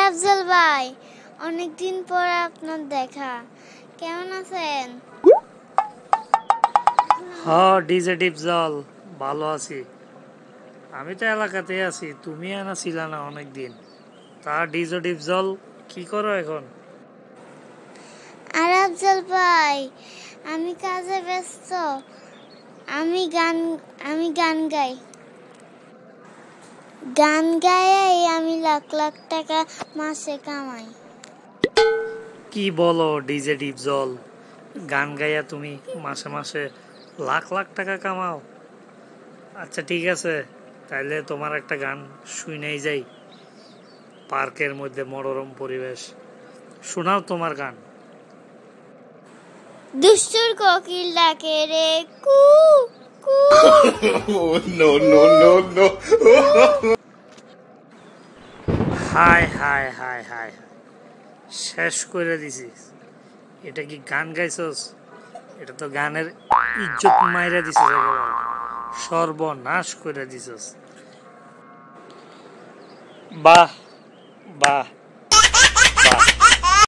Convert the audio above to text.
আফজল ভাই, অনেকদিন পর আপনার দেখা, কেমন আছেন? হ্যাঁ ডিজে ডিপজল, ভালো আছি। আমি তো এলাকাতে আছি, তুমি আনা ছিল না অনেকদিন। তা ডিজে ডিপজল কি করো এখন? আর আফজল ভাই, আমি কাজে ব্যস্ত। আমি গান গাই। গান গাই আমি লাখ লাখ টাকা মাসে কামাই। কি বলো ডিজে ডিপজল, গান গাইয়া তুমি মাসে মাসে লাখ লাখ টাকা কামাও? আচ্ছা ঠিক আছে, তাইলে তোমার একটা গান শুনেই যাই। পার্কের মধ্যে মনোরম পরিবেশ, শোনাও তোমার গান। দুষ্টুর কোকিল ডাকে রে কু কু। No, no, no, no. হায় হায় হায় হায়, শেষ করে দিছিস। এটা কি গান গাইছস? এটা তো গানের ইজ্জত মাইরা দিছিস একেবারে, সর্বনাশ করে দিছস। বাহ বাহ।